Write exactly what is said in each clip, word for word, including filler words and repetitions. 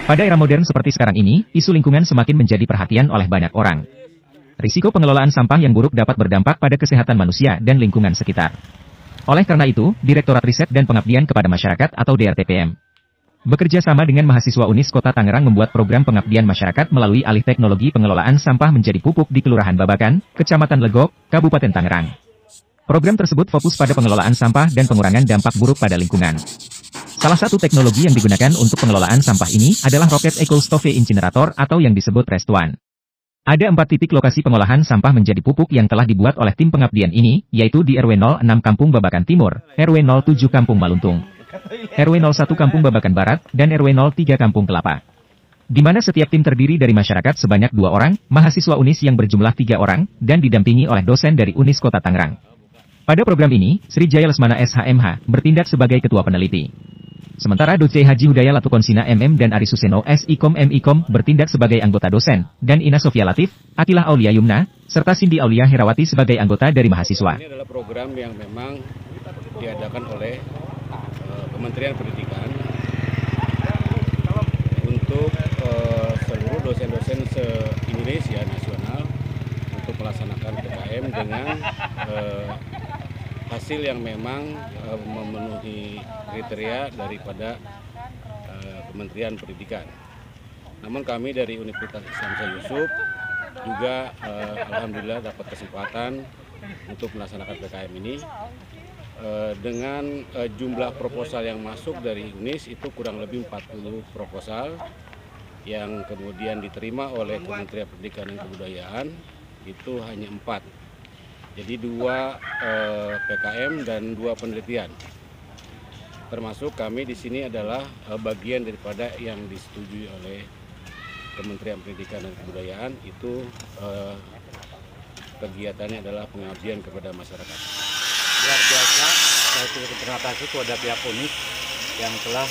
Pada era modern seperti sekarang ini, isu lingkungan semakin menjadi perhatian oleh banyak orang. Risiko pengelolaan sampah yang buruk dapat berdampak pada kesehatan manusia dan lingkungan sekitar. Oleh karena itu, Direktorat Riset dan Pengabdian kepada Masyarakat atau D R T P M bekerja sama dengan mahasiswa UNIS Kota Tangerang membuat program pengabdian masyarakat melalui alih teknologi pengelolaan sampah menjadi pupuk di Kelurahan Babakan, Kecamatan Legok, Kabupaten Tangerang. Program tersebut fokus pada pengelolaan sampah dan pengurangan dampak buruk pada lingkungan. Salah satu teknologi yang digunakan untuk pengelolaan sampah ini adalah roket Eco Stove Incinerator atau yang disebut Restuan. Ada empat titik lokasi pengolahan sampah menjadi pupuk yang telah dibuat oleh tim pengabdian ini, yaitu di R W nol enam Kampung Babakan Timur, R W nol tujuh Kampung Maluntung, R W nol satu Kampung Babakan Barat, dan R W nol tiga Kampung Kelapa. Di mana setiap tim terdiri dari masyarakat sebanyak dua orang, mahasiswa UNIS yang berjumlah tiga orang, dan didampingi oleh dosen dari UNIS Kota Tangerang. Pada program ini, Sri Jaya Lesmana S H M H bertindak sebagai ketua peneliti. Sementara Doce Haji Hudaya Latukonsina M M dan Ari Suseno S I Kom M I Kom bertindak sebagai anggota dosen, dan Ina Sofia Latif, Atilah Aulia Yumna, serta Cindy Aulia Herawati sebagai anggota dari mahasiswa. Ini adalah program yang memang diadakan oleh uh, Kementerian Pendidikan untuk uh, seluruh dosen-dosen se-Indonesia nasional untuk melaksanakan P K M dengan uh, hasil yang memang uh, memenuhi kriteria daripada uh, Kementerian Pendidikan. Namun kami dari Universitas Islam Syah Yusuf juga uh, alhamdulillah dapat kesempatan untuk melaksanakan P K M ini uh, dengan uh, jumlah proposal yang masuk dari UNIS itu kurang lebih empat puluh proposal yang kemudian diterima oleh Kementerian Pendidikan dan Kebudayaan itu hanya empat. Jadi dua eh, P K M dan dua penelitian. Termasuk kami di sini adalah eh, bagian daripada yang disetujui oleh Kementerian Pendidikan dan Kebudayaan itu eh, kegiatannya adalah pengabdian kepada masyarakat. Luar biasa, saya terima kasih kepada pihak UNIS yang telah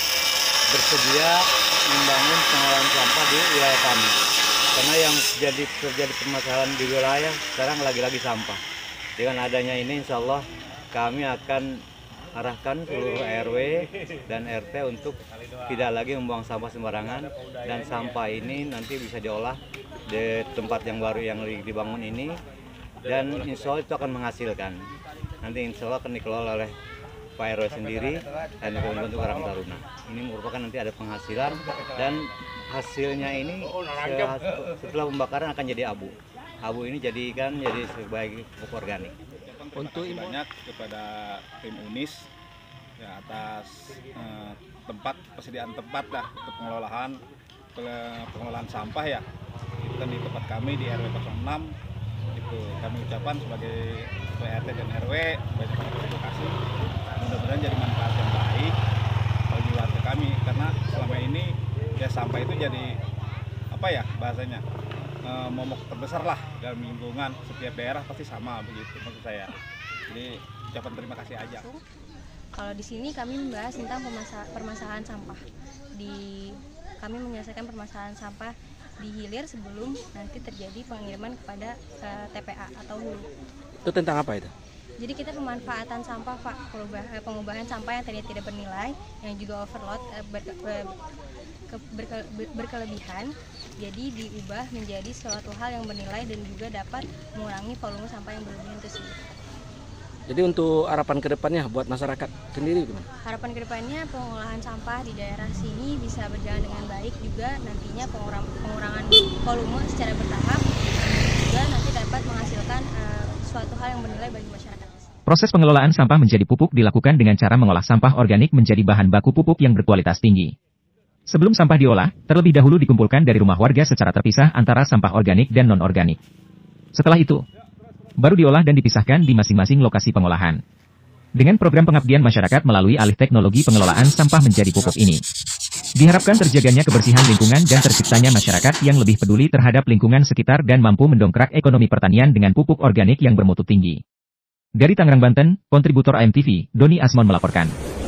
bersedia membangun pengolahan sampah di wilayah kami. Karena yang jadi terjadi permasalahan di wilayah sekarang lagi-lagi sampah. Dengan adanya ini insya Allah kami akan arahkan seluruh R W dan R T untuk tidak lagi membuang sampah sembarangan. Dan sampah ini nanti bisa diolah di tempat yang baru yang dibangun ini. Dan insya Allah itu akan menghasilkan. Nanti insya Allah akan dikelola oleh Pak R W sendiri dan untuk Karang Taruna. Ini merupakan nanti ada penghasilan dan hasilnya ini setelah pembakaran akan jadi abu. Abu ini jadikan jadi sebagai pupuk organik. Untuk banyak kepada tim UNIS ya, atas eh, tempat persediaan tempat lah untuk pengelolaan pengelolaan sampah ya. Itu di tempat kami di R W nol enam itu kami ucapkan sebagai P R T dan R W banyak terima kasih. Mudah-mudahan jadi manfaat yang baik bagi warga kami karena selama ini ya sampah itu jadi apa ya bahasanya e, momok terbesar lah dalam lingkungan, setiap daerah pasti sama begitu maksud saya. Jadi ucapan terima kasih aja. Kalau di sini kami membahas tentang permasalahan sampah. Di kami menyelesaikan permasalahan sampah di hilir sebelum nanti terjadi pengiriman kepada ke T P A atau hulu. Itu tentang apa itu? Jadi kita pemanfaatan sampah, Pak, pengubahan sampah yang tadinya tidak bernilai, yang juga overload, berke, berke, berkelebihan, jadi diubah menjadi suatu hal yang bernilai dan juga dapat mengurangi volume sampah yang berlebihan itu sendiri. Jadi untuk harapan kedepannya buat masyarakat sendiri gimana? Harapan kedepannya pengolahan sampah di daerah sini bisa berjalan dengan baik juga nantinya pengurang, pengurangan volume secara bertahap juga nanti dapat menghasilkan uh, suatu hal yang bernilai bagi masyarakat. Proses pengelolaan sampah menjadi pupuk dilakukan dengan cara mengolah sampah organik menjadi bahan baku pupuk yang berkualitas tinggi. Sebelum sampah diolah, terlebih dahulu dikumpulkan dari rumah warga secara terpisah antara sampah organik dan non-organik. Setelah itu, baru diolah dan dipisahkan di masing-masing lokasi pengolahan. Dengan program pengabdian masyarakat melalui alih teknologi pengelolaan sampah menjadi pupuk ini, diharapkan terjaganya kebersihan lingkungan dan terciptanya masyarakat yang lebih peduli terhadap lingkungan sekitar dan mampu mendongkrak ekonomi pertanian dengan pupuk organik yang bermutu tinggi. Dari Tangerang, Banten, kontributor A M T V, Doni Asmon melaporkan.